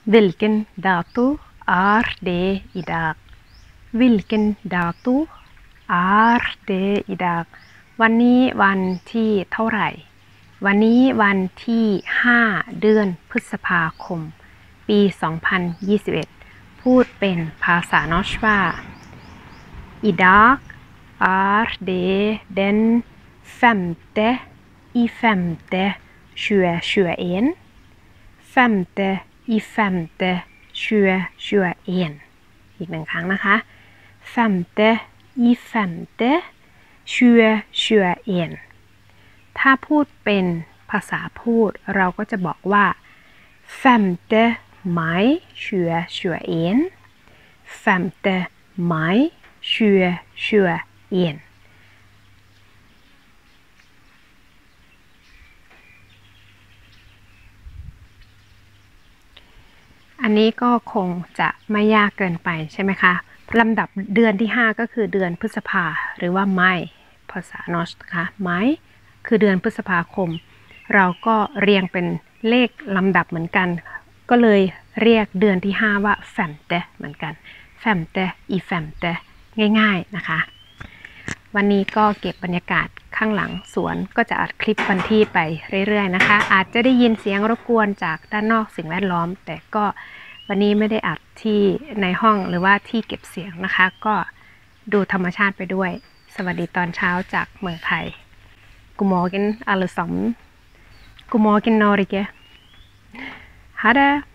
Vilken dato är det idag? Vilken dato är det idag? วันนี้วันที่เท่าไหร่วันนี้วันที่5เดือนพฤษภาคมปี2021พูดเป็นภาษานอชว่า Idag är det den 5:e i 5:e 2021 5:e i 5:e 2021อีกหนึ่งครั้งนะคะ 5:e i 5:e 2021ถ้าพูดเป็นภาษาพูดเราก็จะบอกว่า 5:e maj 2021 5:e maj 2021อันนี้ก็คงจะไม่ยากเกินไปใช่ไหมคะลำดับเดือนที่5ก็คือเดือนพฤษภาหรือว่าไมภาษานอชนะคะไมคือเดือนพฤษภาคมเราก็เรียงเป็นเลขลำดับเหมือนกันก็เลยเรียกเดือนที่5ว่าแฟมเตเหมือนกันแฟมเตอีแฟมเตง่ายๆนะคะวันนี้ก็เก็บบรรยากาศข้างหลังสวนก็จะอัดคลิปวันที่ไปเรื่อยๆนะคะอาจจะได้ยินเสียงรบกวนจากด้านนอกสิ่งแวดล้อมแต่ก็วันนี้ไม่ได้อัดที่ในห้องหรือว่าที่เก็บเสียงนะคะก็ดูธรรมชาติไปด้วยสวัสดีตอนเช้าจากเมืองไทย God morgen alle sammen God morgen Norge Ha det